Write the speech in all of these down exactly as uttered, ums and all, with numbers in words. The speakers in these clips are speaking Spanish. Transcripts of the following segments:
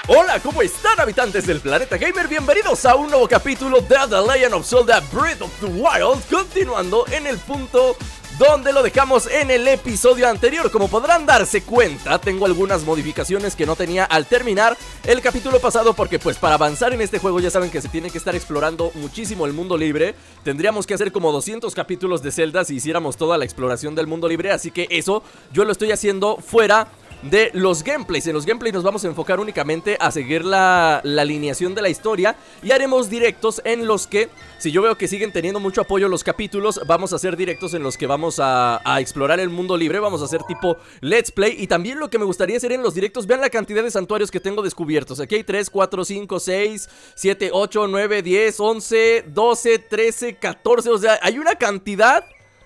Hola, ¿cómo están, habitantes del planeta gamer? Bienvenidos a un nuevo capítulo de The Legend of Zelda Breath of the Wild, continuando en el punto donde lo dejamos en el episodio anterior. Como podrán darse cuenta, tengo algunas modificaciones que no tenía al terminar el capítulo pasado, porque pues para avanzar en este juego ya saben que se tiene que estar explorando muchísimo el mundo libre. Tendríamos que hacer como doscientos capítulos de Zelda si hiciéramos toda la exploración del mundo libre, así que eso yo lo estoy haciendo fuera de los gameplays. En los gameplays nos vamos a enfocar únicamente a seguir la, la alineación de la historia, y haremos directos en los que, si yo veo que siguen teniendo mucho apoyo los capítulos, vamos a hacer directos en los que vamos a, a explorar el mundo libre. Vamos a hacer tipo let's play. Y también lo que me gustaría hacer en los directos, vean la cantidad de santuarios que tengo descubiertos. Aquí hay tres, cuatro, cinco, seis, siete, ocho, nueve, diez, once, doce, trece, catorce. O sea, hay una cantidad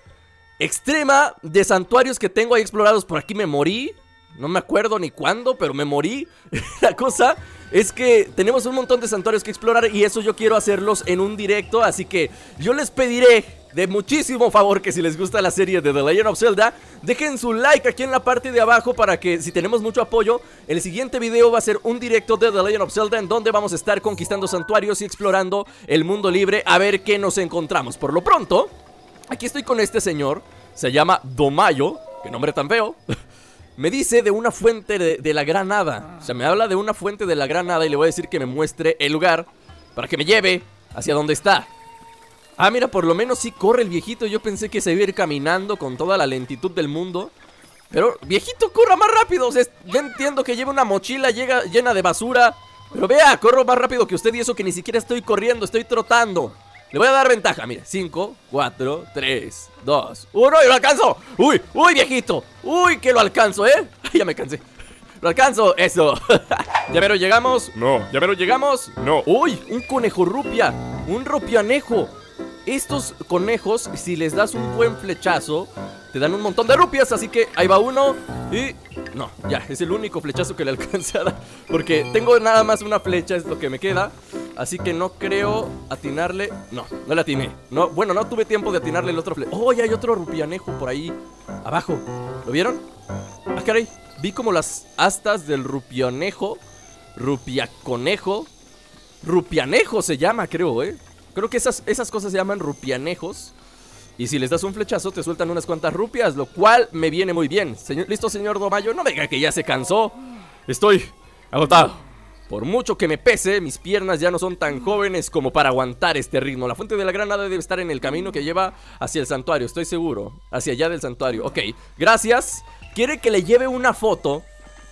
extrema de santuarios que tengo ahí explorados. Por aquí me morí, no me acuerdo ni cuándo, pero me morí. La cosa es que tenemos un montón de santuarios que explorar, y eso yo quiero hacerlos en un directo. Así que yo les pediré de muchísimo favor que si les gusta la serie de The Legend of Zelda, dejen su like aquí en la parte de abajo, para que si tenemos mucho apoyo, el siguiente video va a ser un directo de The Legend of Zelda, en donde vamos a estar conquistando santuarios y explorando el mundo libre, a ver qué nos encontramos. Por lo pronto, aquí estoy con este señor, se llama Domayo, qué nombre tan feo. Me dice de una fuente de, de la gran hada. O sea, me habla de una fuente de la gran hada, y le voy a decir que me muestre el lugar para que me lleve hacia donde está. Ah, mira, por lo menos sí corre el viejito. Yo pensé que se iba a ir caminando con toda la lentitud del mundo, pero viejito, corra más rápido. O sea, ya entiendo que lleva una mochila llega, llena de basura, pero vea, corro más rápido que usted, y eso que ni siquiera estoy corriendo, estoy trotando. Le voy a dar ventaja, mire, cinco, cuatro, tres, dos, uno, y lo alcanzo. Uy, uy, viejito, uy, que lo alcanzo, ¿eh? Ya me cansé. Lo alcanzo, eso. Ya mero llegamos. No. Ya mero llegamos. No. Uy, un conejo rupia, un rupianejo. Estos conejos, si les das un buen flechazo, te dan un montón de rupias, así que ahí va uno. Y... no, ya, es el único flechazo que le alcancé a dar, porque tengo nada más una flecha, es lo que me queda. Así que no creo atinarle. No, no le atiné. No, bueno, no tuve tiempo de atinarle el otro flechazo. Oh, ya hay otro rupianejo por ahí abajo. ¿Lo vieron? Ah, caray, vi como las astas del rupianejo. Rupiaconejo. Rupianejo se llama, creo, eh Creo que esas, esas cosas se llaman rupianejos. Y si les das un flechazo te sueltan unas cuantas rupias, lo cual me viene muy bien. Señor, ¿listo, señor Domayo? No me diga que ya se cansó. Estoy agotado. Por mucho que me pese, mis piernas ya no son tan jóvenes como para aguantar este ritmo. La fuente de la gran hada debe estar en el camino que lleva hacia el santuario, estoy seguro. Hacia allá del santuario, ok, gracias. Quiere que le lleve una foto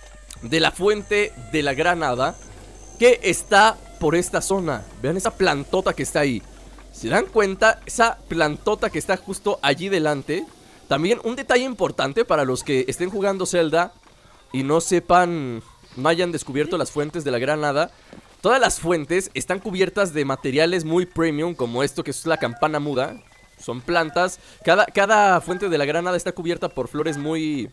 de la fuente de la gran hada, que está por esta zona. Vean esa plantota que está ahí. ¿Se dan cuenta? Esa plantota que está justo allí delante. También un detalle importante para los que estén jugando Zelda y no sepan, no hayan descubierto las fuentes de la gran hada. Todas las fuentes están cubiertas de materiales muy premium, como esto que es la campana muda. Son plantas. Cada, cada fuente de la gran hada está cubierta por flores muy...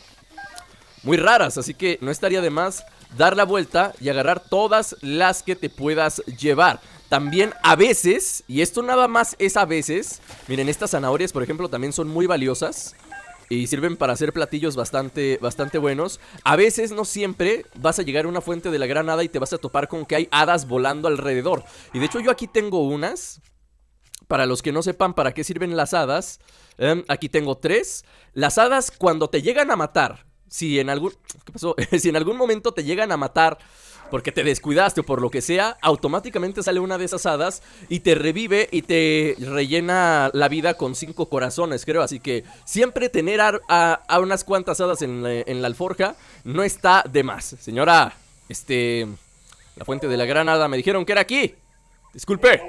muy raras, así que no estaría de más dar la vuelta y agarrar todas las que te puedas llevar. También a veces, y esto nada más es a veces, miren, estas zanahorias por ejemplo también son muy valiosas y sirven para hacer platillos bastante, bastante buenos. A veces, no siempre, vas a llegar a una fuente de la gran hada y te vas a topar con que hay hadas volando alrededor. Y de hecho yo aquí tengo unas. Para los que no sepan para qué sirven las hadas, eh, aquí tengo tres. Las hadas, cuando te llegan a matar, Si en algún... ¿Qué pasó? Si en algún momento te llegan a matar porque te descuidaste o por lo que sea, automáticamente sale una de esas hadas y te revive y te rellena la vida con cinco corazones, creo. Así que siempre tener a, a, a unas cuantas hadas en la, en la alforja no está de más. Señora, este... la fuente de la gran hada me dijeron que era aquí. Disculpe.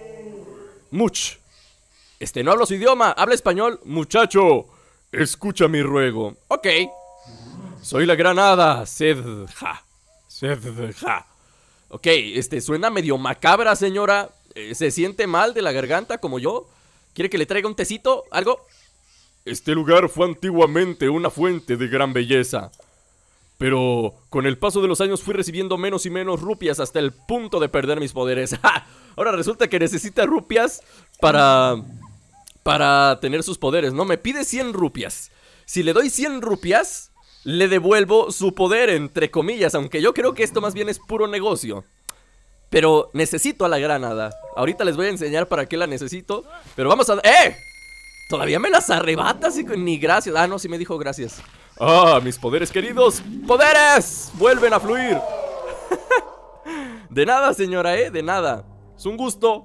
Much. Este, no hablo su idioma, habla español. Muchacho, escucha mi ruego. Ok. Soy la gran hada, Sedja. Sedja. Ok, este, suena medio macabra, señora. eh, ¿Se siente mal de la garganta como yo? ¿Quiere que le traiga un tecito? ¿Algo? Este lugar fue antiguamente una fuente de gran belleza, pero con el paso de los años fui recibiendo menos y menos rupias hasta el punto de perder mis poderes. Ahora resulta que necesita rupias para... para tener sus poderes, ¿no? Me pide cien rupias. Si le doy cien rupias, le devuelvo su poder, entre comillas. Aunque yo creo que esto más bien es puro negocio. Pero necesito a la gran hada. Ahorita les voy a enseñar para qué la necesito. Pero vamos a... ¡Eh! Todavía me las arrebatas y ni gracias. Ah, no, sí me dijo gracias. Ah, mis poderes queridos. ¡Poderes! Vuelven a fluir. De nada, señora, eh, de nada. Es un gusto.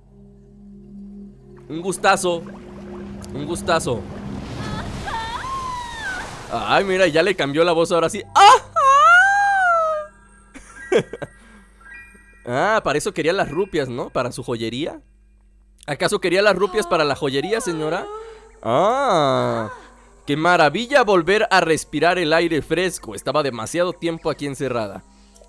Un gustazo. Un gustazo. Ay, mira, ya le cambió la voz ahora sí. ¡Ah! Ah, para eso quería las rupias, ¿no? Para su joyería. ¿Acaso quería las rupias para la joyería, señora? Ah, qué maravilla volver a respirar el aire fresco. Estaba demasiado tiempo aquí encerrada.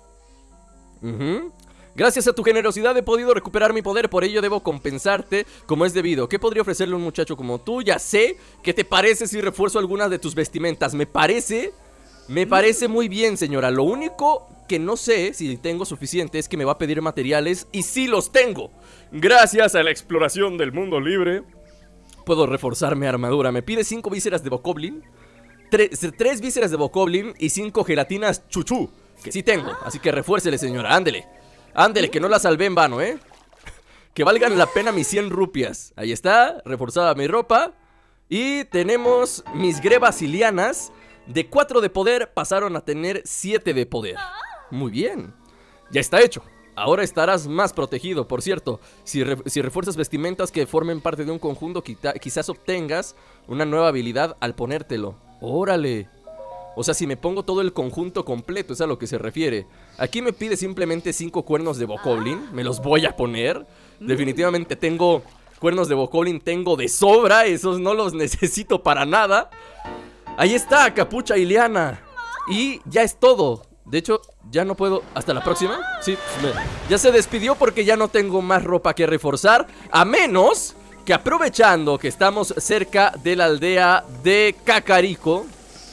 uh-huh. Gracias a tu generosidad he podido recuperar mi poder. Por ello debo compensarte como es debido. ¿Qué podría ofrecerle un muchacho como tú? Ya sé. ¿Qué te parece si refuerzo algunas de tus vestimentas? Me parece... Me parece muy bien, señora. Lo único que no sé si tengo suficiente es que me va a pedir materiales. Y sí los tengo. Gracias a la exploración del mundo libre puedo reforzar mi armadura. Me pide cinco vísceras de bokoblin, tres, tres vísceras de bokoblin y cinco gelatinas chuchú, que sí tengo. Así que refuércele, señora, ándele. Ándele, que no la salvé en vano, ¿eh? Que valgan la pena mis cien rupias. Ahí está, reforzada mi ropa. Y tenemos mis grebas ilianas. De cuatro de poder pasaron a tener siete de poder. Muy bien. Ya está hecho. Ahora estarás más protegido. Por cierto, si, re si refuerzas vestimentas que formen parte de un conjunto, quizás obtengas una nueva habilidad al ponértelo. ¡Órale! O sea, si me pongo todo el conjunto completo, es a lo que se refiere. Aquí me pide simplemente cinco cuernos de bokoblin. Me los voy a poner. Definitivamente tengo cuernos de bokoblin, tengo de sobra. Esos no los necesito para nada. Ahí está, capucha iliana. Y ya es todo. De hecho, ya no puedo... ¿Hasta la próxima? Sí, me... ya se despidió porque ya no tengo más ropa que reforzar. A menos que, aprovechando que estamos cerca de la aldea de Kakariko,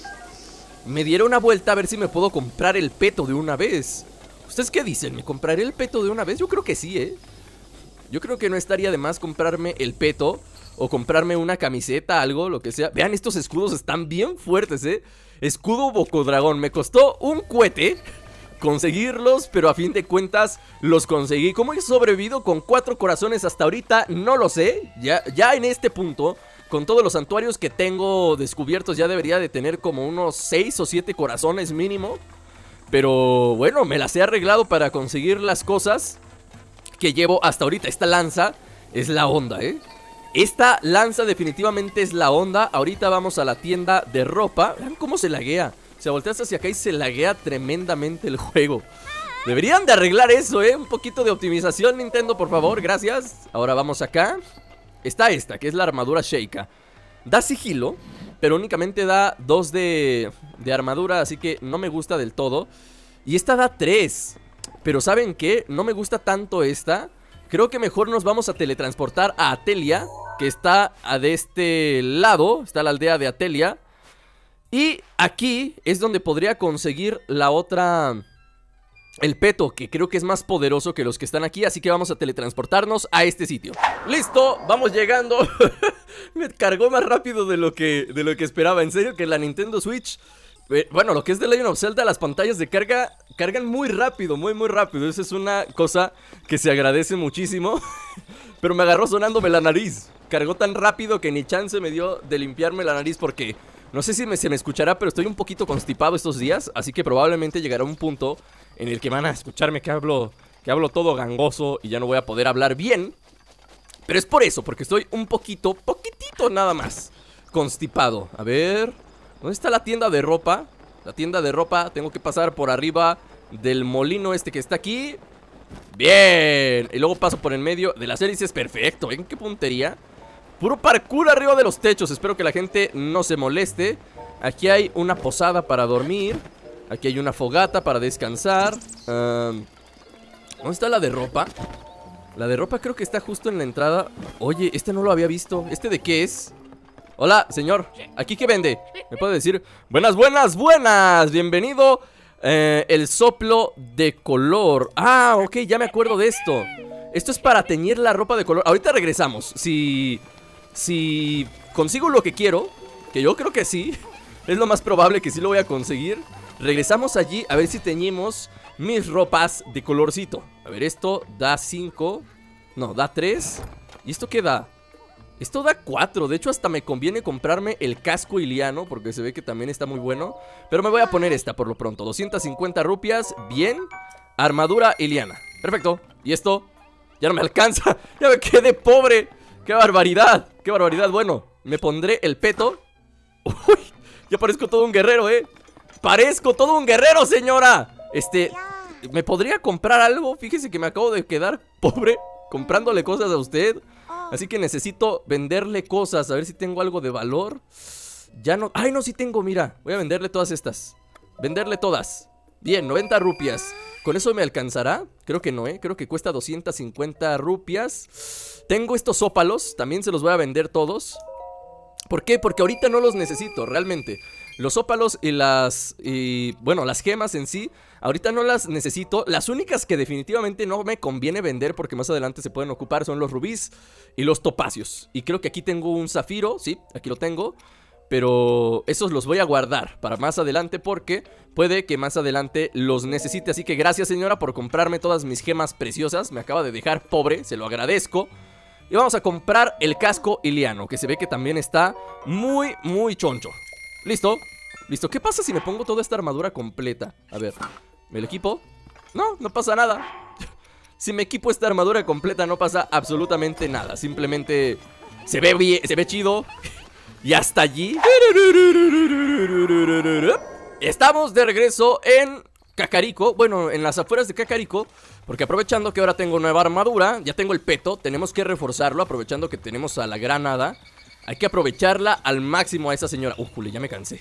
me diera una vuelta a ver si me puedo comprar el peto de una vez. ¿Ustedes qué dicen? ¿Me compraré el peto de una vez? Yo creo que sí, ¿eh? Yo creo que no estaría de más comprarme el peto. O comprarme una camiseta, algo, lo que sea. Vean, estos escudos están bien fuertes, ¿eh? Escudo Bocodragón. Me costó un cohete conseguirlos, pero a fin de cuentas los conseguí. ¿Cómo he sobrevivido con cuatro corazones hasta ahorita? No lo sé. Ya, ya en este punto, con todos los santuarios que tengo descubiertos, ya debería de tener como unos seis o siete corazones mínimo. Pero bueno, me las he arreglado para conseguir las cosas que llevo hasta ahorita. Esta lanza es la onda, ¿eh? Esta lanza definitivamente es la onda. Ahorita vamos a la tienda de ropa. Vean cómo se laguea. Se volteas hacia acá y se laguea tremendamente el juego. Deberían de arreglar eso, ¿eh? Un poquito de optimización, Nintendo, por favor, gracias. Ahora vamos acá. Está esta, que es la armadura Sheikah. Da sigilo, pero únicamente da dos de, de armadura, así que no me gusta del todo. Y esta da tres. Pero ¿saben qué? No me gusta tanto esta. Creo que mejor nos vamos a teletransportar a Atelia, que está de este lado. Está la aldea de Atelia. Y aquí es donde podría conseguir la otra... el peto, que creo que es más poderoso que los que están aquí. Así que vamos a teletransportarnos a este sitio. ¡Listo! Vamos llegando. Me cargó más rápido de lo que, de lo que esperaba. En serio que la Nintendo Switch... Eh, bueno, lo que es de Legend of Zelda, las pantallas de carga cargan muy rápido, muy muy rápido. Esa es una cosa que se agradece muchísimo. Pero me agarró sonándome la nariz. Cargó tan rápido que ni chance me dio de limpiarme la nariz porque... no sé si me, se me escuchará, pero estoy un poquito constipado estos días. Así que probablemente llegará un punto en el que van a escucharme que hablo, que hablo todo gangoso y ya no voy a poder hablar bien. Pero es por eso, porque estoy un poquito, poquitito nada más constipado. A ver... ¿dónde está la tienda de ropa? La tienda de ropa, tengo que pasar por arriba del molino este que está aquí. Bien, y luego paso por en medio de las hélices, perfecto. ¿Ven qué puntería? Puro parkour arriba de los techos, espero que la gente no se moleste. Aquí hay una posada para dormir. Aquí hay una fogata para descansar. um, ¿Dónde está la de ropa? La de ropa creo que está justo en la entrada. Oye, este no lo había visto. ¿Este de qué es? Hola, señor, ¿aquí qué vende? ¿Me puede decir? Buenas, buenas, buenas. Bienvenido, eh, el soplo de color. Ah, ok, ya me acuerdo de esto. Esto es para teñir la ropa de color. Ahorita regresamos. Si, si consigo lo que quiero, que yo creo que sí, Es lo más probable que sí lo voy a conseguir. Regresamos allí a ver si teñimos mis ropas de colorcito. A ver, esto da cinco. No, da tres. ¿Y esto qué da? Esto da cuatro. De hecho, hasta me conviene comprarme el casco iliano, porque se ve que también está muy bueno. Pero me voy a poner esta por lo pronto. doscientas cincuenta rupias. Bien. Armadura iliana. Perfecto. ¿Y esto? Ya no me alcanza. Ya me quedé pobre. ¡Qué barbaridad! ¡Qué barbaridad! Bueno, me pondré el peto. Uy, ya parezco todo un guerrero, ¿eh? Parezco todo un guerrero, señora. Este, ¿me podría comprar algo? Fíjese que me acabo de quedar pobre comprándole cosas a usted. Así que necesito venderle cosas. A ver si tengo algo de valor. Ya no... ¡Ay, no! Sí tengo, mira. Voy a venderle todas estas. Venderle todas. Bien, noventa rupias. ¿Con eso me alcanzará? Creo que no, ¿eh? Creo que cuesta doscientas cincuenta rupias. Tengo estos ópalos. También se los voy a vender todos. ¿Por qué? Porque ahorita no los necesito, realmente. Los ópalos y las... Y, bueno, las gemas en sí, ahorita no las necesito. Las únicas que definitivamente no me conviene vender, porque más adelante se pueden ocupar, son los rubíes y los topacios. Y creo que aquí tengo un zafiro, sí, aquí lo tengo. Pero esos los voy a guardar para más adelante, porque puede que más adelante los necesite. Así que gracias, señora, por comprarme todas mis gemas preciosas. Me acaba de dejar pobre, se lo agradezco. Y vamos a comprar el casco iliano, que se ve que también está muy, muy choncho. ¿Listo? ¿Listo? ¿Qué pasa si me pongo toda esta armadura completa? A ver, ¿me lo equipo? No, no pasa nada. Si me equipo esta armadura completa no pasa absolutamente nada. Simplemente se ve bien, se ve chido. Y hasta allí estamos de regreso en Kakariko. Bueno, en las afueras de Kakariko, porque aprovechando que ahora tengo nueva armadura, ya tengo el peto, tenemos que reforzarlo. Aprovechando que tenemos a la gran hada, hay que aprovecharla al máximo a esa señora. Uh, jule, ya me cansé.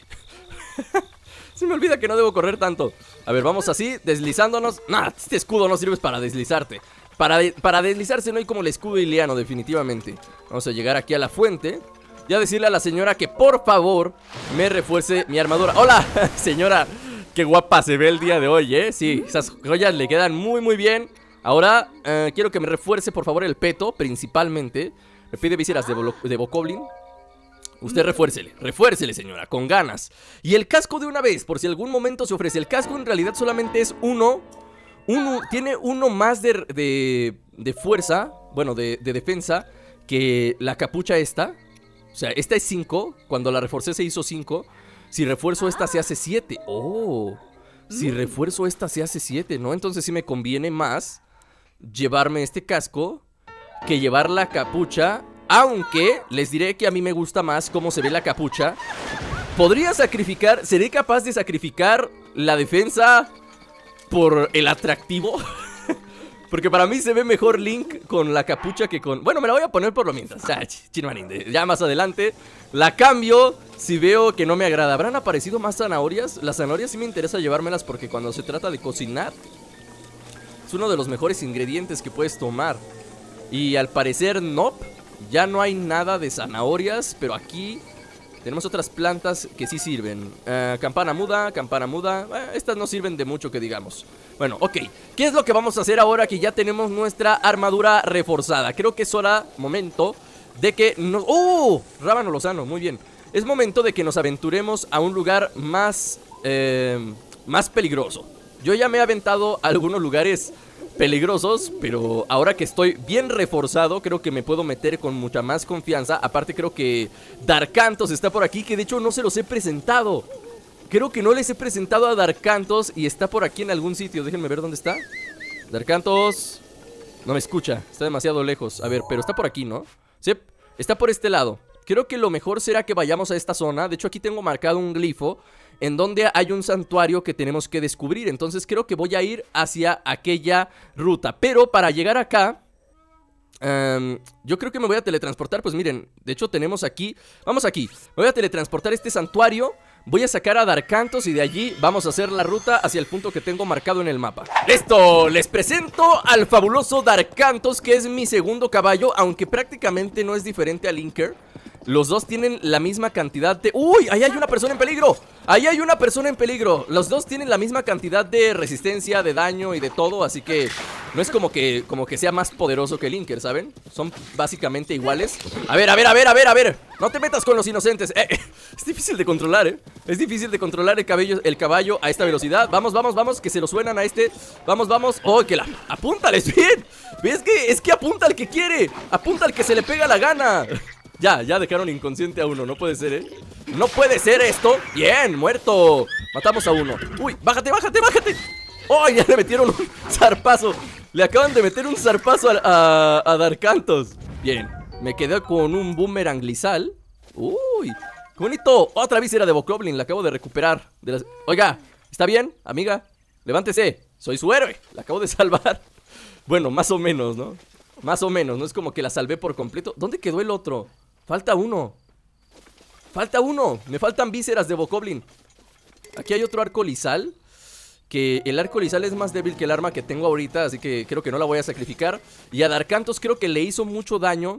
Se me olvida que no debo correr tanto. A ver, vamos así, deslizándonos. Nah, este escudo no sirve para deslizarte. Para, de para deslizarse no hay como el escudo iliano, definitivamente. Vamos a llegar aquí a la fuente. Ya decirle a la señora que por favor me refuerce mi armadura. ¡Hola, señora! Qué guapa se ve el día de hoy, ¿eh? Sí, esas joyas le quedan muy, muy bien. Ahora, eh, quiero que me refuerce, por favor, el peto, principalmente. Me pide vísceras de, de Bokoblin. Usted refuércele, refuércele, señora, con ganas. Y el casco de una vez, por si algún momento se ofrece. El casco en realidad solamente es uno. uno tiene uno más de, de, de fuerza, bueno, de, de defensa, que la capucha esta. O sea, esta es cinco. Cuando la reforcé se hizo cinco. Si refuerzo esta se hace siete. Oh, si refuerzo esta se hace siete, ¿no? Entonces sí me conviene más llevarme este casco que llevar la capucha. Aunque les diré que a mí me gusta más cómo se ve la capucha. Podría sacrificar, seré capaz de sacrificar la defensa por el atractivo. Porque para mí se ve mejor Link con la capucha que con... Bueno, me la voy a poner por lo mientras. Ah, chinmaninde. Ya más adelante la cambio si veo que no me agrada. ¿Habrán aparecido más zanahorias? Las zanahorias sí me interesa llevármelas, porque cuando se trata de cocinar es uno de los mejores ingredientes que puedes tomar. Y al parecer no, ya no hay nada de zanahorias. Pero aquí tenemos otras plantas que sí sirven. uh, Campana muda, campana muda. uh, Estas no sirven de mucho que digamos. Bueno, ok, ¿qué es lo que vamos a hacer ahora que ya tenemos nuestra armadura reforzada? Creo que es hora, momento de que nos... ¡Oh! Rábano Lozano, muy bien. Es momento de que nos aventuremos a un lugar más... Eh, más peligroso. Yo ya me he aventado a algunos lugares peligrosos, pero ahora que estoy bien reforzado, creo que me puedo meter con mucha más confianza. Aparte creo que Darkantos está por aquí, que de hecho no se los he presentado. Creo que no les he presentado a Darkantos y está por aquí en algún sitio. Déjenme ver dónde está. Darkantos no me escucha, está demasiado lejos. A ver, pero está por aquí, ¿no? Sí, está por este lado. Creo que lo mejor será que vayamos a esta zona. De hecho aquí tengo marcado un glifo en donde hay un santuario que tenemos que descubrir. Entonces creo que voy a ir hacia aquella ruta. Pero para llegar acá Um, yo creo que me voy a teletransportar. Pues miren, de hecho tenemos aquí... Vamos aquí, me voy a teletransportar a este santuario. Voy a sacar a Darkantos y de allí vamos a hacer la ruta hacia el punto que tengo marcado en el mapa. ¡Listo! Les presento al fabuloso Darkantos, que es mi segundo caballo, aunque prácticamente no es diferente a Linker. Los dos tienen la misma cantidad de... ¡Uy! ¡Ahí hay una persona en peligro! ¡Ahí hay una persona en peligro! Los dos tienen la misma cantidad de resistencia, de daño y de todo, así que No es como que, como que sea más poderoso que el Inker, ¿saben? Son básicamente iguales. A ver, a ver, a ver, a ver, a ver. No te metas con los inocentes. eh, eh, Es difícil de controlar, ¿eh? Es difícil de controlar el, cabello, el caballo a esta velocidad. Vamos, vamos, vamos, que se lo suenan a este. Vamos, vamos. Oh, que la... Apúntales bien. ¿Ves que es que apunta al que quiere? Apunta al que se le pega la gana. Ya, ya dejaron inconsciente a uno. No puede ser, ¿eh? No puede ser esto. Bien, muerto. Matamos a uno. Uy, bájate, bájate, bájate. Oh, ya le metieron un zarpazo. Le acaban de meter un zarpazo a, a, a Darkantos. Bien, me quedé con un boomerang glisal. Uy, qué bonito. Otra visera de Bokoblin, la acabo de recuperar de las... Oiga, ¿está bien, amiga? Levántese, soy su héroe, la acabo de salvar. Bueno, más o menos, ¿no? Más o menos, no es como que la salvé por completo. ¿Dónde quedó el otro? Falta uno. Falta uno, me faltan vísceras de Bokoblin. Aquí hay otro arco lisal. Que el arco lisal es más débil que el arma que tengo ahorita, así que creo que no la voy a sacrificar. Y a Darkantos creo que le hizo mucho daño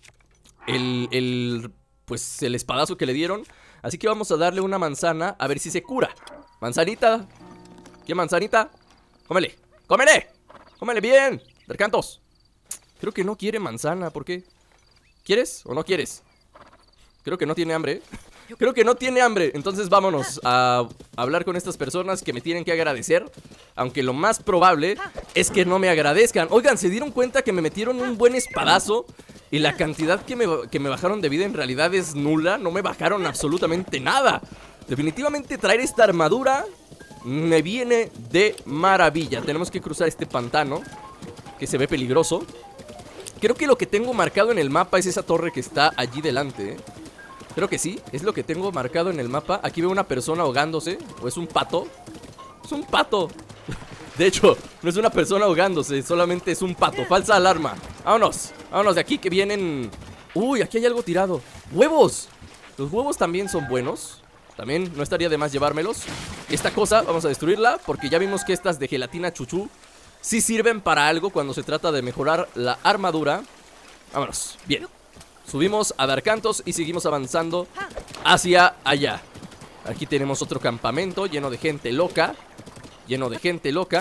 el, el, pues el espadazo que le dieron. Así que vamos a darle una manzana a ver si se cura. Manzanita. ¿Qué manzanita? Cómele, cómele, cómele bien, Darkantos. Creo que no quiere manzana, ¿por qué? ¿Quieres o no quieres? Creo que no tiene hambre. Creo que no tiene hambre. Entonces vámonos a hablar con estas personas que me tienen que agradecer. Aunque lo más probable es que no me agradezcan. Oigan, ¿se dieron cuenta que me metieron un buen espadazo? Y la cantidad que me, que me bajaron de vida en realidad es nula. No me bajaron absolutamente nada. Definitivamente traer esta armadura me viene de maravilla. Tenemos que cruzar este pantano que se ve peligroso. Creo que lo que tengo marcado en el mapa es esa torre que está allí delante, ¿eh? Creo que sí, es lo que tengo marcado en el mapa. Aquí veo una persona ahogándose. ¿O es un pato? Es un pato. De hecho, no es una persona ahogándose, solamente es un pato. Falsa alarma. Vámonos, vámonos de aquí que vienen. Uy, aquí hay algo tirado. ¡Huevos! Los huevos también son buenos. También no estaría de más llevármelos. Esta cosa, vamos a destruirla, porque ya vimos que estas de gelatina chuchú sí sirven para algo cuando se trata de mejorar la armadura. Vámonos, bien. Subimos a Darkantos y seguimos avanzando hacia allá. Aquí tenemos otro campamento lleno de gente loca. Lleno de gente loca.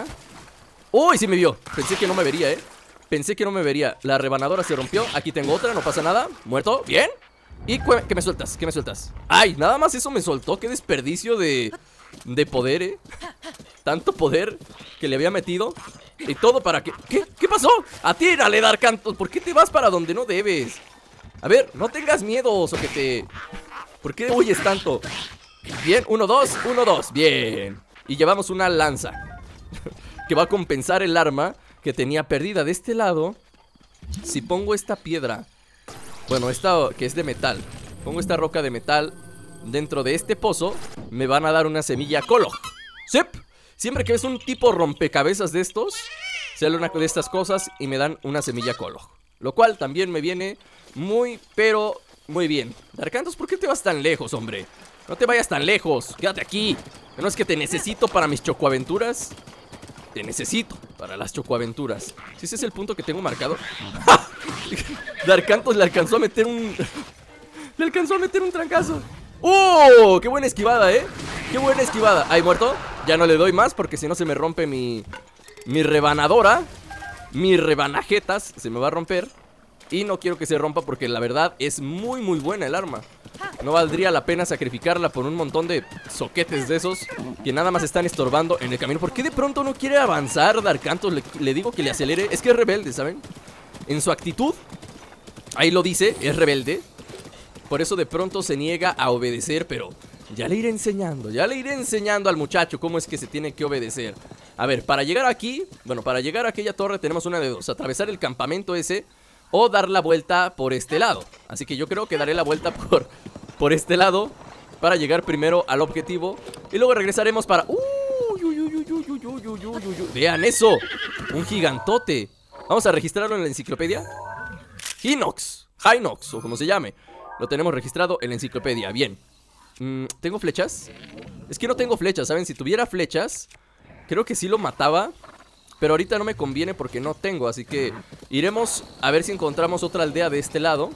¡Uy! Sí me vio. Pensé que no me vería, ¿eh? Pensé que no me vería. La rebanadora se rompió. Aquí tengo otra, no pasa nada. Muerto, bien. ¿Y qué me sueltas? ¿Qué me sueltas? ¡Ay! Nada más eso me soltó. ¡Qué desperdicio de, de poder, eh! Tanto poder que le había metido. Y todo para que... ¿Qué? ¿Qué pasó? ¡Atírale, Darkantos! ¿Por qué te vas para donde no debes? A ver, no tengas miedo, soquete. ¿Por qué huyes tanto? Bien, uno, dos, uno, dos, bien. Y llevamos una lanza que va a compensar el arma que tenía perdida. De este lado, si pongo esta piedra, bueno, esta que es de metal, pongo esta roca de metal dentro de este pozo, me van a dar una semilla colo. ¡Sip! Siempre que ves un tipo rompecabezas de estos, sale una de estas cosas y me dan una semilla colo. Lo cual también me viene muy, pero muy bien. Darkantos, ¿por qué te vas tan lejos, hombre? No te vayas tan lejos, quédate aquí. ¿No es que te necesito para mis chocoaventuras? Te necesito para las chocoaventuras. Si ese es el punto que tengo marcado. ¡Ja! Darkantos le alcanzó a meter un... Le alcanzó a meter un trancazo. ¡Oh! ¡Qué buena esquivada, eh! ¡Qué buena esquivada! ¿Ahí muerto? Ya no le doy más porque si no se me rompe mi... Mi rebanadora. Mi rebanajetas se me va a romper. Y no quiero que se rompa porque la verdad es muy muy buena el arma. No valdría la pena sacrificarla por un montón de soquetes de esos que nada más están estorbando en el camino. ¿Por qué de pronto no quiere avanzar Darkantos? Le, le digo que le acelere. Es que es rebelde, ¿saben? En su actitud, ahí lo dice, es rebelde. Por eso de pronto se niega a obedecer. Pero ya le iré enseñando, ya le iré enseñando al muchacho cómo es que se tiene que obedecer. A ver, para llegar aquí, bueno, para llegar a aquella torre tenemos una de dos: atravesar el campamento ese o dar la vuelta por este lado. Así que yo creo que daré la vuelta por, por este lado para llegar primero al objetivo y luego regresaremos para... Uy, uy, uy, uy, uy, uy, uy, uy, uy, uy. Vean eso, un gigantote. Vamos a registrarlo en la enciclopedia. Hinox, Hinox o como se llame. Lo tenemos registrado en la enciclopedia, bien. mm, ¿Tengo flechas? Es que no tengo flechas, ¿saben? Si tuviera flechas, creo que sí lo mataba. Pero ahorita no me conviene porque no tengo. Así que iremos a ver si encontramos otra aldea de este lado.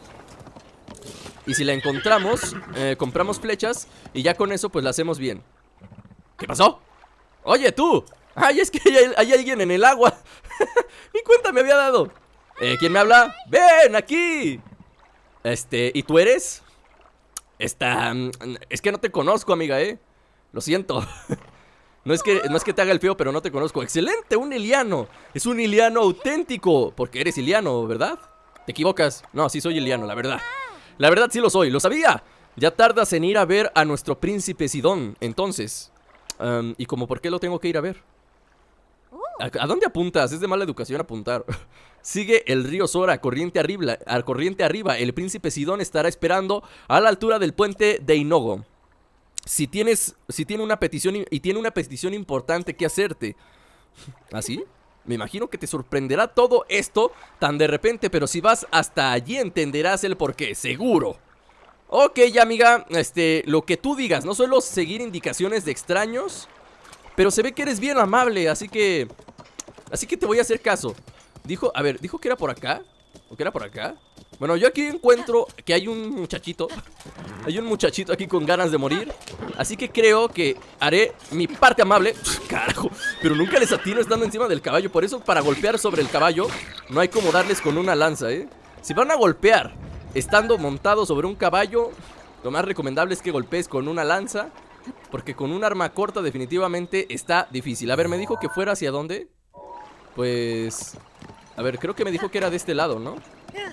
Y si la encontramos, eh, compramos flechas y ya con eso pues la hacemos bien. ¿Qué pasó? Oye, tú. Ay, es que hay, hay alguien en el agua. Ni cuenta me había dado. eh, ¿Quién me habla? ¡Ven, aquí! Este, ¿y tú eres? Esta... Es que no te conozco, amiga, eh. Lo siento. No es que, no es que te haga el feo, pero no te conozco. ¡Excelente! Un Iliano. Es un Iliano auténtico. Porque eres Iliano, ¿verdad? Te equivocas. No, sí soy Iliano, la verdad. La verdad sí lo soy, lo sabía. Ya tardas en ir a ver a nuestro príncipe Sidón. Entonces um, ¿y como por qué lo tengo que ir a ver? ¿A, ¿A dónde apuntas? Es de mala educación apuntar. Sigue el río Sora, corriente arriba, a corriente arriba. El príncipe Sidón estará esperando a la altura del puente de Inogo. Si tienes, si tiene una petición y tiene una petición importante que hacerte. ¿Así? Me imagino que te sorprenderá todo esto tan de repente, pero si vas hasta allí entenderás el porqué, seguro. Ok, ya, amiga, este, lo que tú digas. No suelo seguir indicaciones de extraños, pero se ve que eres bien amable, así que... Así que te voy a hacer caso. Dijo, a ver, ¿dijo que era por acá? ¿O que era por acá? Bueno, yo aquí encuentro que hay un muchachito. Hay un muchachito aquí con ganas de morir. Así que creo que haré mi parte amable. Carajo, pero nunca les atino estando encima del caballo. Por eso para golpear sobre el caballo no hay como darles con una lanza, ¿eh? Si van a golpear estando montado sobre un caballo, lo más recomendable es que golpees con una lanza, porque con un arma corta definitivamente está difícil. A ver, me dijo que fuera hacia dónde. Pues... A ver, creo que me dijo que era de este lado, ¿no?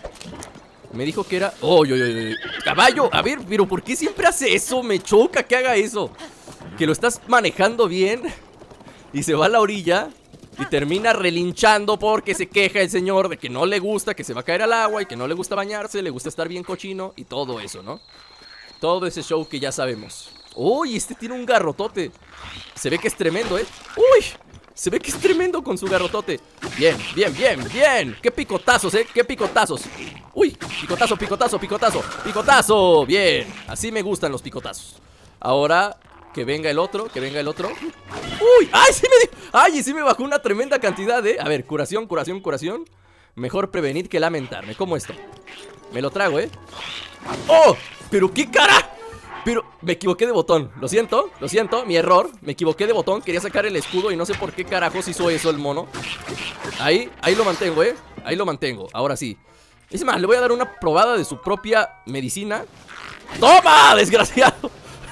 Me dijo que era... ¡Oh, yo, yo, yo! ¡Caballo! A ver, pero ¿por qué siempre hace eso? Me choca que haga eso. Que lo estás manejando bien y se va a la orilla y termina relinchando porque se queja el señor de que no le gusta, que se va a caer al agua y que no le gusta bañarse, le gusta estar bien cochino y todo eso, ¿no? Todo ese show que ya sabemos. ¡Uy! Este tiene un garrotote. Se ve que es tremendo, ¿eh? ¡Uy! Se ve que es tremendo con su garrotote. Bien, bien, bien, bien. ¡Qué picotazos, eh! ¡Qué picotazos! ¡Uy! Picotazo, picotazo, picotazo. ¡Picotazo! Bien. Así me gustan los picotazos. Ahora, que venga el otro, que venga el otro. ¡Uy! ¡Ay, sí me, ay, sí me bajó una tremenda cantidad, eh! A ver, curación, curación, curación. Mejor prevenir que lamentarme. ¿Cómo esto? Me lo trago, eh. ¡Oh! ¡Pero qué cara! Pero me equivoqué de botón, lo siento, lo siento, mi error. Me equivoqué de botón, quería sacar el escudo y no sé por qué carajos hizo eso el mono. Ahí, ahí lo mantengo, eh. Ahí lo mantengo, ahora sí. Es más, le voy a dar una probada de su propia medicina. ¡Toma, desgraciado!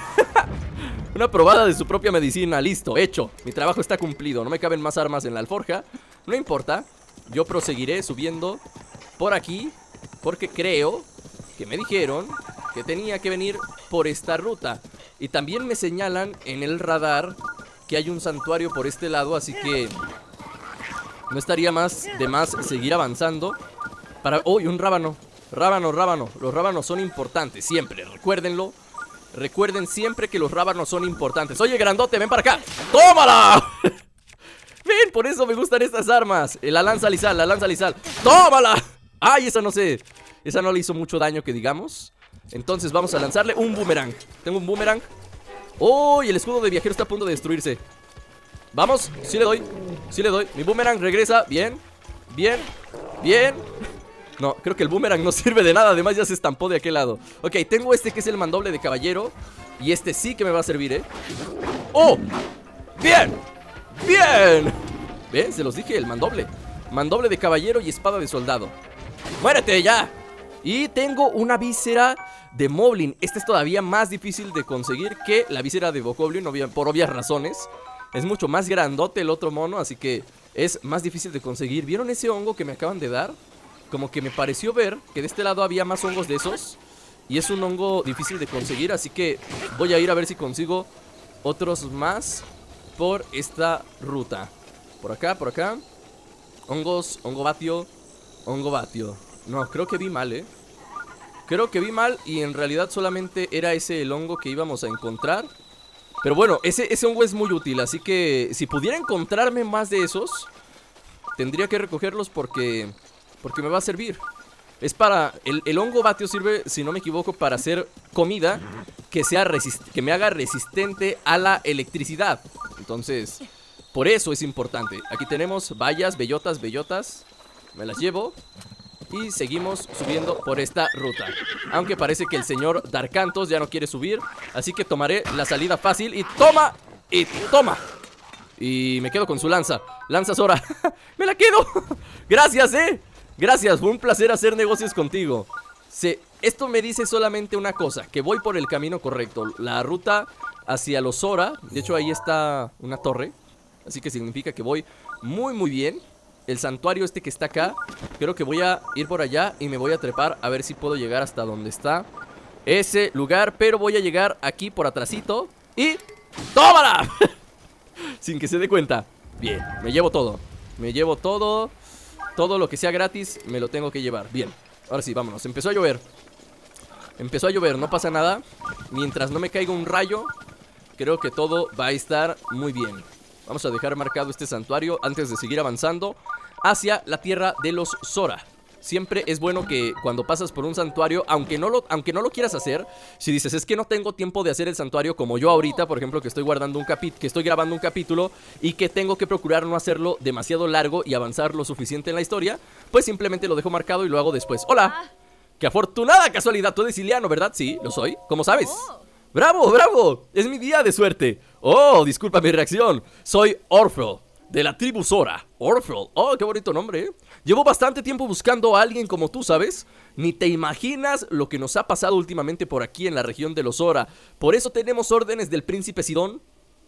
Una probada de su propia medicina, listo, hecho. Mi trabajo está cumplido, no me caben más armas en la alforja. No importa, yo proseguiré subiendo por aquí, porque creo que me dijeron que tenía que venir por esta ruta. Y también me señalan en el radar que hay un santuario por este lado, así que no estaría más de más seguir avanzando para... ¡Oh! Y un rábano. Rábano, rábano. Los rábanos son importantes, siempre, recuérdenlo. Recuerden siempre que los rábanos son importantes. Oye, grandote, ven para acá. ¡Tómala! Ven, por eso me gustan estas armas. La lanza lisal, la lanza lisal. ¡Tómala! ¡Ay, esa no sé! Esa no le hizo mucho daño que digamos. Entonces vamos a lanzarle un boomerang. Tengo un boomerang. ¡Oh! Y el escudo de viajero está a punto de destruirse. Vamos, sí le doy. Sí le doy. Mi boomerang regresa. Bien. Bien. Bien. No, creo que el boomerang no sirve de nada. Además ya se estampó de aquel lado. Ok, tengo este que es el mandoble de caballero. Y este sí que me va a servir, ¿eh? ¡Oh! ¡Bien! ¡Bien! ¿Ven? Se los dije, el mandoble. Mandoble de caballero y espada de soldado. ¡Muérete ya! Y tengo una víscera de Moblin. Esta es todavía más difícil de conseguir que la víscera de Bokoblin, por obvias razones. Es mucho más grandote el otro mono, así que es más difícil de conseguir. ¿Vieron ese hongo que me acaban de dar? Como que me pareció ver que de este lado había más hongos de esos. Y es un hongo difícil de conseguir, así que voy a ir a ver si consigo otros más por esta ruta. Por acá, por acá. Hongos, hongo batio, hongo batio. No, creo que vi mal, eh Creo que vi mal y en realidad solamente era ese el hongo que íbamos a encontrar. Pero bueno, ese, ese hongo es muy útil, así que si pudiera encontrarme más de esos, tendría que recogerlos porque, porque me va a servir. Es para... El, el hongo batio sirve, si no me equivoco, para hacer comida que, sea resist, que me haga resistente a la electricidad. Entonces, por eso es importante. Aquí tenemos bayas, bellotas, bellotas. Me las llevo. Y seguimos subiendo por esta ruta. Aunque parece que el señor Darkantos ya no quiere subir, así que tomaré la salida fácil. Y toma, y toma. Y me quedo con su lanza. Lanza Sora. ¡Me la quedo! Gracias, eh. Gracias, fue un placer hacer negocios contigo. Se, esto me dice solamente una cosa, que voy por el camino correcto. La ruta hacia los Sora. De hecho, ahí está una torre. Así que significa que voy muy muy bien. El santuario este que está acá, creo que voy a ir por allá y me voy a trepar a ver si puedo llegar hasta donde está ese lugar. Pero voy a llegar aquí por atrasito y... ¡tómala! Sin que se dé cuenta. Bien, me llevo todo. Me llevo todo. Todo lo que sea gratis me lo tengo que llevar. Bien, ahora sí, vámonos. Empezó a llover. Empezó a llover, no pasa nada. Mientras no me caiga un rayo, creo que todo va a estar muy bien. Vamos a dejar marcado este santuario antes de seguir avanzando hacia la tierra de los Sora. Siempre es bueno que cuando pasas por un santuario, aunque no lo, aunque no lo quieras hacer, si dices, es que no tengo tiempo de hacer el santuario, como yo ahorita, por ejemplo, que estoy guardando un capítulo, que estoy grabando un capítulo y que tengo que procurar no hacerlo demasiado largo y avanzar lo suficiente en la historia, pues simplemente lo dejo marcado y lo hago después. ¡Hola! ¡Qué afortunada casualidad! Tú eres Iliano, ¿verdad? Sí, lo soy. ¿Cómo sabes? ¡Bravo, bravo! Es mi día de suerte. Oh, disculpa mi reacción. Soy Orphle, de la tribu Sora. Orphle, oh, qué bonito nombre, ¿eh? Llevo bastante tiempo buscando a alguien como tú, ¿sabes? Ni te imaginas lo que nos ha pasado últimamente por aquí en la región de los Sora. Por eso tenemos órdenes del príncipe Sidón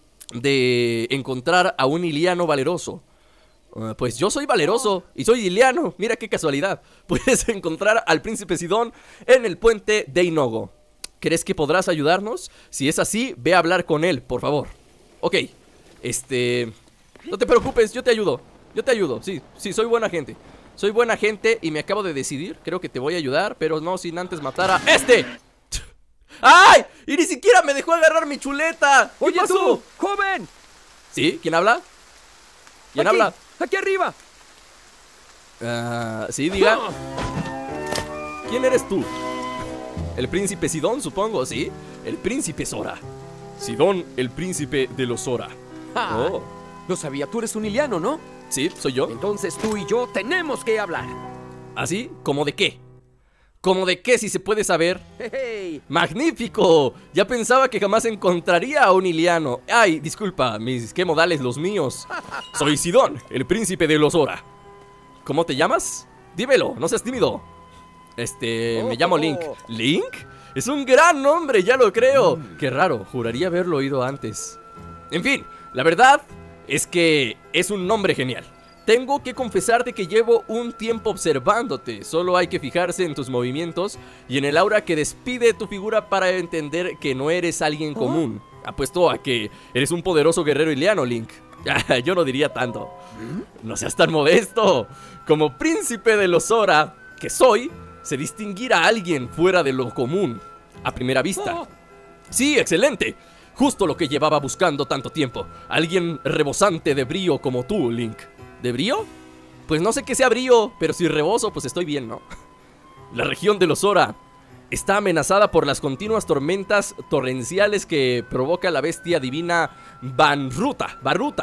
de encontrar a un Iliano valeroso. Uh, pues yo soy valeroso y soy Iliano. Mira qué casualidad. Puedes encontrar al príncipe Sidón en el puente de Inogo. ¿Crees que podrás ayudarnos? Si es así, ve a hablar con él, por favor. Ok, este... no te preocupes, yo te ayudo. Yo te ayudo, sí, sí, soy buena gente. Soy buena gente y me acabo de decidir. Creo que te voy a ayudar, pero no sin antes matar a ¡este! ¡Ay! Y ni siquiera me dejó agarrar mi chuleta. ¿Qué Oye pasó? tú, joven. ¿Sí? ¿Quién habla? ¿Quién Aquí, habla? aquí arriba. Ah, sí, diga. ¿Quién eres tú? El príncipe Sidón, supongo, ¿sí? El príncipe Sora. Sidón, el príncipe de los Sora. Ah, Oh, no sabía, tú eres un Iliano, ¿no? sí, soy yo. Entonces tú y yo tenemos que hablar. ¿Así? ¿Cómo de qué? ¿Cómo de qué, si se puede saber? Hey, ¡Magnífico! Ya pensaba que jamás encontraría a un Iliano. Ay, disculpa, mis qué modales los míos. Soy Sidón, el príncipe de los Sora. ¿Cómo te llamas? Dímelo, no seas tímido. Este, me llamo Link. ¿Link? Es un gran nombre, ya lo creo. Qué raro, juraría haberlo oído antes. En fin, la verdad es que es un nombre genial. Tengo que confesarte que llevo un tiempo observándote. Solo hay que fijarse en tus movimientos y en el aura que despide tu figura para entender que no eres alguien común. Apuesto a que eres un poderoso guerrero Iliano, Link. Yo no diría tanto. No seas tan modesto. Como príncipe de los Sora, que soy, se distinguirá a alguien fuera de lo común a primera vista. Sí, excelente. Justo lo que llevaba buscando tanto tiempo. Alguien rebosante de brío como tú, Link. ¿De brío? Pues no sé qué sea brío, pero si reboso, pues estoy bien, ¿no? La región de los Sora está amenazada por las continuas tormentas torrenciales que provoca la bestia divina Banruta. Baruta.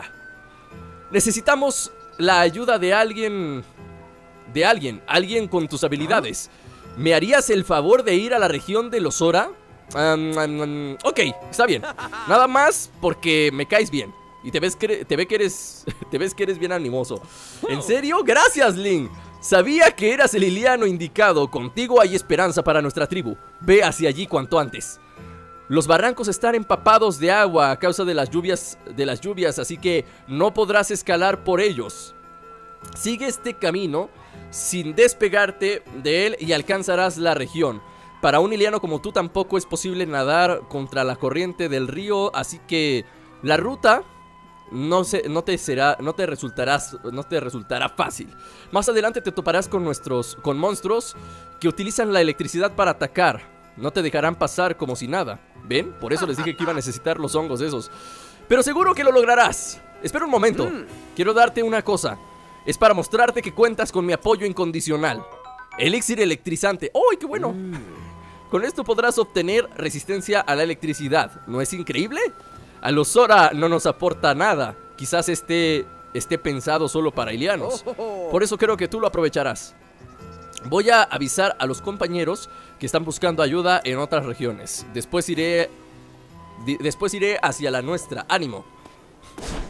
Necesitamos la ayuda de alguien... De alguien, alguien con tus habilidades. ¿Me harías el favor de ir a la región de los Sora? Um, um, um, ok, está bien. Nada más porque me caes bien. Y te ves que, te ve que eres te ves que eres bien animoso. ¿En serio? Gracias, Link. Sabía que eras el Iliano indicado. Contigo hay esperanza para nuestra tribu. Ve hacia allí cuanto antes. Los barrancos están empapados de agua a causa de las lluvias, de las lluvias, así que no podrás escalar por ellos. Sigue este camino sin despegarte de él y alcanzarás la región. Para un Iliano como tú tampoco es posible nadar contra la corriente del río, así que la ruta no, se, no, te, será, no, te, resultarás, no te resultará fácil. Más adelante te toparás con, nuestros, con monstruos que utilizan la electricidad para atacar. No te dejarán pasar como si nada. ¿Ven? Por eso les dije que iba a necesitar los hongos esos. Pero seguro que lo lograrás. Espera un momento. Quiero darte una cosa. Es para mostrarte que cuentas con mi apoyo incondicional. Elixir electrizante. ¡Oh, qué bueno! Mm. Con esto podrás obtener resistencia a la electricidad. ¿No es increíble? A los Sora no nos aporta nada. Quizás esté, esté pensado solo para Ilianos. Por eso creo que tú lo aprovecharás. Voy a avisar a los compañeros que están buscando ayuda en otras regiones. Después iré... Después iré hacia la nuestra. ¡Ánimo!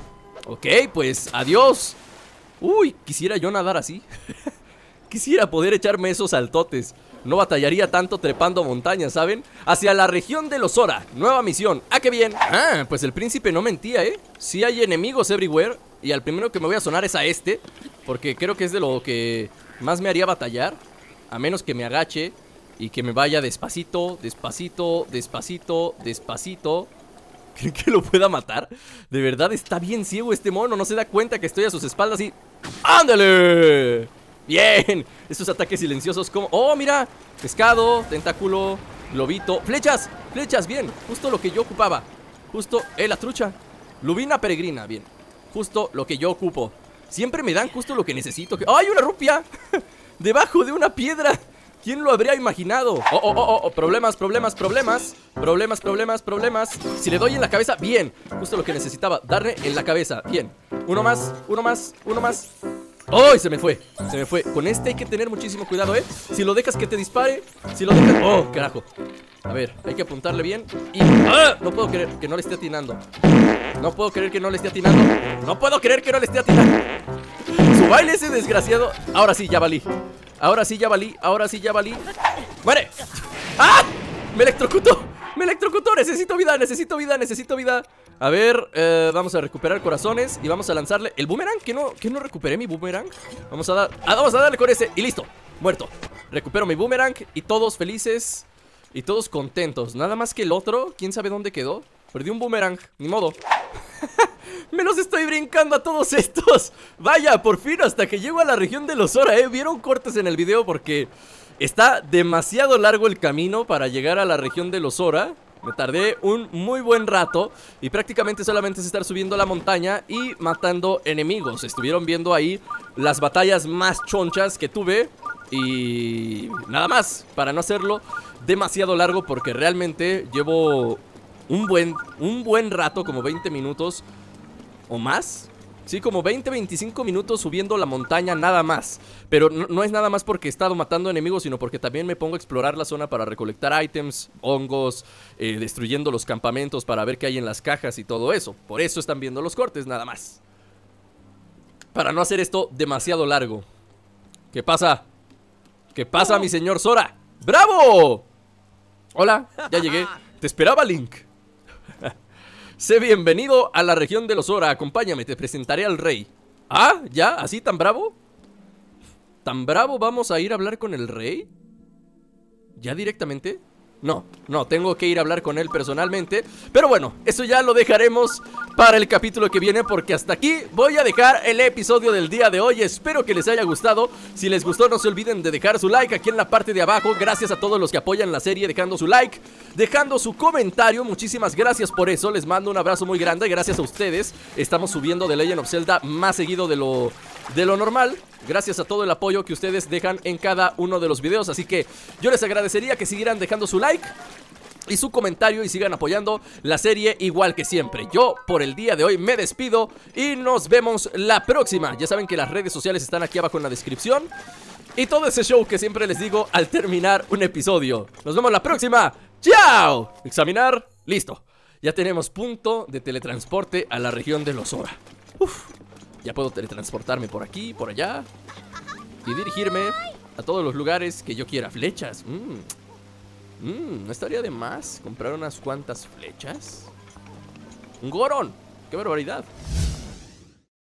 Ok, pues adiós. Uy, quisiera yo nadar así. Quisiera poder echarme esos saltotes. No batallaría tanto trepando montañas, ¿saben? Hacia la región de los Zora. Nueva misión. ¡Ah, qué bien! Ah, pues el príncipe no mentía, ¿eh? Sí hay enemigos everywhere. Y al primero que me voy a sonar es a este, porque creo que es de lo que más me haría batallar. A menos que me agache y que me vaya despacito, despacito, despacito, despacito. ¿Creen que lo pueda matar? De verdad está bien ciego este mono. No se da cuenta que estoy a sus espaldas y... ¡Ándale! Bien, esos ataques silenciosos como... ¡Oh, mira! Pescado, tentáculo, globito. ¡Flechas! ¡Flechas! Bien, justo lo que yo ocupaba. Justo, eh, la trucha. Lubina peregrina, bien. Justo lo que yo ocupo. Siempre me dan justo lo que necesito. ¡Oh, hay una rupia! Debajo de una piedra. ¿Quién lo habría imaginado? Oh, oh, oh, oh, problemas, problemas, problemas. Problemas, problemas, problemas. Si le doy en la cabeza, bien. Justo lo que necesitaba, darle en la cabeza. Bien, uno más, uno más, uno más. ¡Oh! Se me fue, se me fue. Con este hay que tener muchísimo cuidado, ¿eh? Si lo dejas que te dispare, si lo dejas... ¡Oh, carajo! A ver, hay que apuntarle bien y... ¡Ah! No puedo creer que no le esté atinando. No puedo creer que no le esté atinando. No puedo creer que no le esté atinando. Su baile ese desgraciado. Ahora sí, ya valí. Ahora sí, ya valí, ahora sí, ya valí. ¡Muere! ¡Ah! ¡Me electrocutó! ¡Me electrocutó! Necesito vida, necesito vida, necesito vida. A ver, eh, vamos a recuperar corazones y vamos a lanzarle el boomerang. ¿Que no, que no recuperé mi boomerang? Vamos a dar, ah, vamos a darle con ese y listo, muerto. Recupero mi boomerang y todos felices y todos contentos. Nada más que el otro, quién sabe dónde quedó. Perdí un boomerang, ni modo. Me los estoy brincando a todos estos. Vaya, por fin hasta que llego a la región de los Zora, ¿eh? Vieron cortes en el video porque está demasiado largo el camino para llegar a la región de los Zora. Me tardé un muy buen rato y prácticamente solamente es estar subiendo la montaña y matando enemigos. Estuvieron viendo ahí las batallas más chonchas que tuve y nada más, para no hacerlo demasiado largo porque realmente llevo un buen, un buen rato, como veinte minutos o más. Sí, como veinte, veinticinco minutos subiendo la montaña nada más. Pero no, no es nada más porque he estado matando enemigos, sino porque también me pongo a explorar la zona para recolectar ítems, hongos, eh, destruyendo los campamentos para ver qué hay en las cajas y todo eso. Por eso están viendo los cortes, nada más. Para no hacer esto demasiado largo. ¿Qué pasa? ¿Qué pasa, mi señor Zora? ¡Bravo! Hola, ya llegué. Te esperaba, Link. Sé bienvenido a la región de los Zora. Acompáñame, te presentaré al rey. ¿Ah? ¿Ya? ¿Así tan bravo? ¿Tan bravo vamos a ir a hablar con el rey? ¿Ya directamente? No, no, tengo que ir a hablar con él personalmente. Pero bueno, eso ya lo dejaremos para el capítulo que viene, porque hasta aquí voy a dejar el episodio del día de hoy. Espero que les haya gustado. Si les gustó, no se olviden de dejar su like aquí en la parte de abajo. Gracias a todos los que apoyan la serie dejando su like, dejando su comentario. Muchísimas gracias por eso. Les mando un abrazo muy grande. Gracias a ustedes estamos subiendo The Legend of Zelda más seguido de lo, de lo normal. Gracias a todo el apoyo que ustedes dejan en cada uno de los videos. Así que yo les agradecería que siguieran dejando su like y su comentario y sigan apoyando la serie igual que siempre. Yo por el día de hoy me despido y nos vemos la próxima. Ya saben que las redes sociales están aquí abajo en la descripción y todo ese show que siempre les digo al terminar un episodio. Nos vemos la próxima. ¡Chao! Examinar, listo. Ya tenemos punto de teletransporte a la región de los Zora. Uf. Ya puedo teletransportarme por aquí, por allá y dirigirme a todos los lugares que yo quiera. Flechas. Mmm. Mmm. ¿No estaría de más comprar unas cuantas flechas? Un Goron. ¡Qué barbaridad!